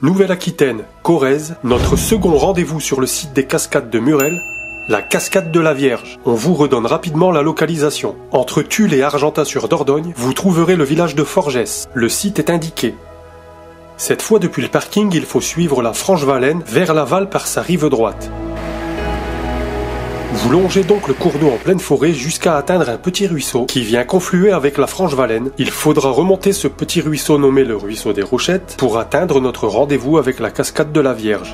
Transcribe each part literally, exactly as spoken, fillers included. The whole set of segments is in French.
Nouvelle-Aquitaine, Corrèze, notre second rendez-vous sur le site des cascades de Murel, la cascade de la Vierge. On vous redonne rapidement la localisation. Entre Tulle et Argentat-sur-Dordogne, vous trouverez le village de Forgès. Le site est indiqué. Cette fois depuis le parking, il faut suivre la Franche-Valaine vers Laval par sa rive droite. Vous longez donc le cours d'eau en pleine forêt jusqu'à atteindre un petit ruisseau qui vient confluer avec la Franche-Valaine. Il faudra remonter ce petit ruisseau nommé le ruisseau des Rochettes pour atteindre notre rendez-vous avec la cascade de la Vierge.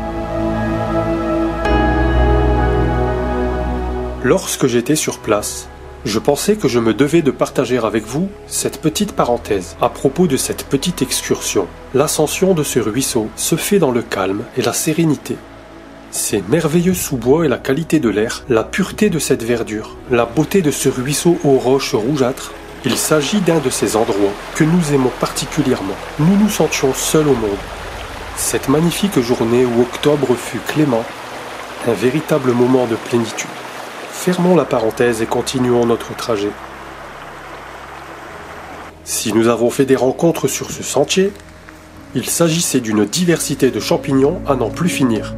Lorsque j'étais sur place, je pensais que je me devais de partager avec vous cette petite parenthèse à propos de cette petite excursion. L'ascension de ce ruisseau se fait dans le calme et la sérénité. Ces merveilleux sous-bois et la qualité de l'air, la pureté de cette verdure, la beauté de ce ruisseau aux roches rougeâtres, il s'agit d'un de ces endroits que nous aimons particulièrement. Nous nous sentions seuls au monde. Cette magnifique journée où octobre fut clément, un véritable moment de plénitude. Fermons la parenthèse et continuons notre trajet. Si nous avons fait des rencontres sur ce sentier, il s'agissait d'une diversité de champignons à n'en plus finir.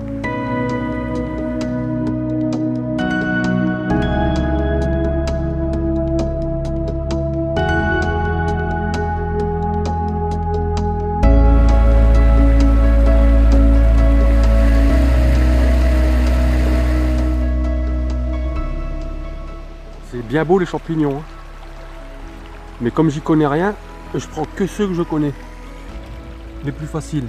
C'est bien beau les champignons, hein. Mais comme j'y connais rien, je prends que ceux que je connais, les plus faciles.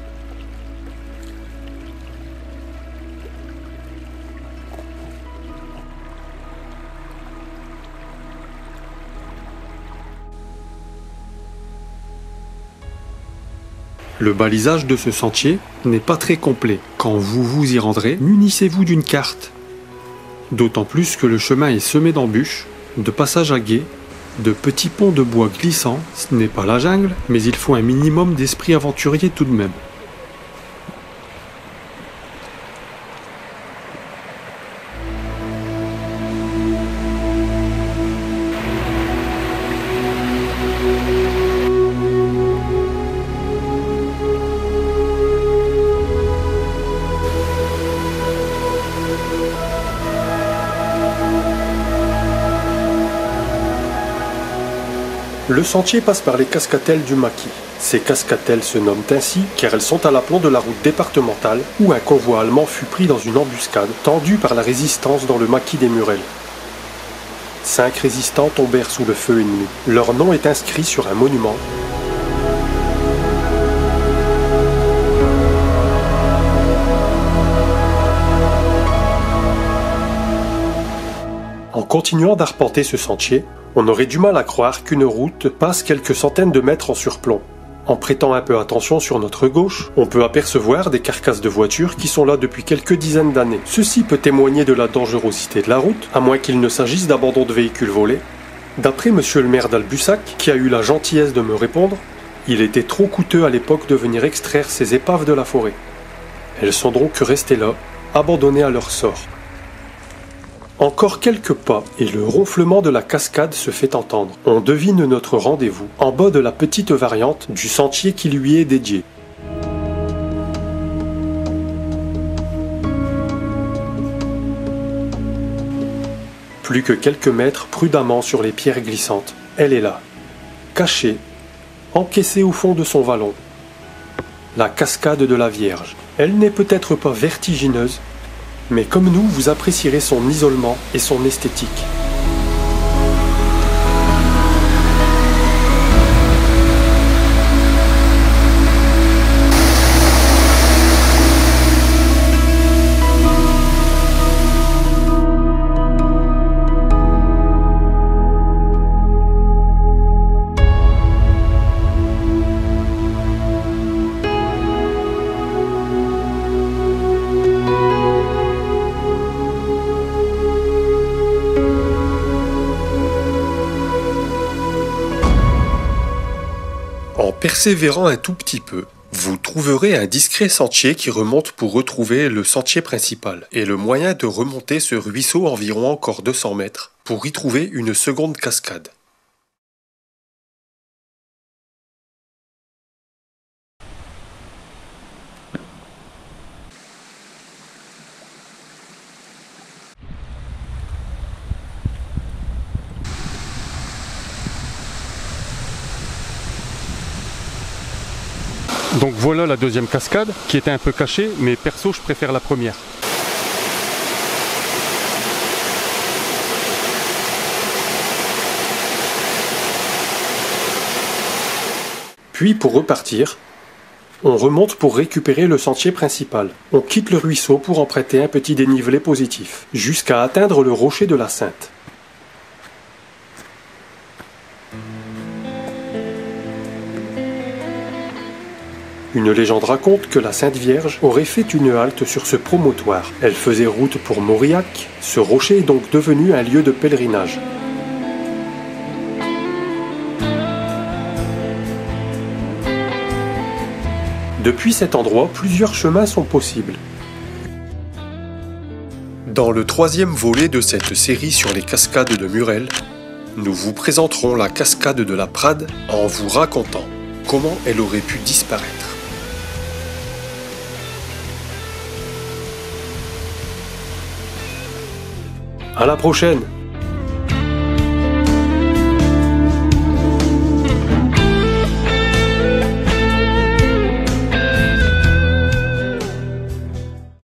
Le balisage de ce sentier n'est pas très complet. Quand vous vous y rendrez, munissez-vous d'une carte. D'autant plus que le chemin est semé d'embûches, de passages à gué, de petits ponts de bois glissants. Ce n'est pas la jungle, mais il faut un minimum d'esprit aventurier tout de même. Le sentier passe par les cascatelles du maquis. Ces cascatelles se nomment ainsi car elles sont à l'aplomb de la route départementale où un convoi allemand fut pris dans une embuscade tendue par la résistance dans le maquis des Murel. Cinq résistants tombèrent sous le feu ennemi. Leur nom est inscrit sur un monument. En continuant d'arpenter ce sentier, on aurait du mal à croire qu'une route passe quelques centaines de mètres en surplomb. En prêtant un peu attention sur notre gauche, on peut apercevoir des carcasses de voitures qui sont là depuis quelques dizaines d'années. Ceci peut témoigner de la dangerosité de la route, à moins qu'il ne s'agisse d'abandon de véhicules volés. D'après monsieur le maire d'Albussac, qui a eu la gentillesse de me répondre, il était trop coûteux à l'époque de venir extraire ces épaves de la forêt. Elles sont donc restées là, abandonnées à leur sort. Encore quelques pas et le ronflement de la cascade se fait entendre. On devine notre rendez-vous en bas de la petite variante du sentier qui lui est dédié. Plus que quelques mètres prudemment sur les pierres glissantes, elle est là, cachée, encaissée au fond de son vallon. La cascade de la Vierge. Elle n'est peut-être pas vertigineuse, mais comme nous, vous apprécierez son isolement et son esthétique. En persévérant un tout petit peu, vous trouverez un discret sentier qui remonte pour retrouver le sentier principal et le moyen de remonter ce ruisseau environ encore deux cents mètres pour y trouver une seconde cascade. Donc voilà la deuxième cascade qui était un peu cachée, mais perso je préfère la première. Puis pour repartir, on remonte pour récupérer le sentier principal. On quitte le ruisseau pour emprunter un petit dénivelé positif, jusqu'à atteindre le rocher de la Sainte. Une légende raconte que la Sainte Vierge aurait fait une halte sur ce promontoire. Elle faisait route pour Mauriac. Ce rocher est donc devenu un lieu de pèlerinage. Depuis cet endroit, plusieurs chemins sont possibles. Dans le troisième volet de cette série sur les cascades de Murel, nous vous présenterons la cascade de la Prade en vous racontant comment elle aurait pu disparaître. À la prochaine!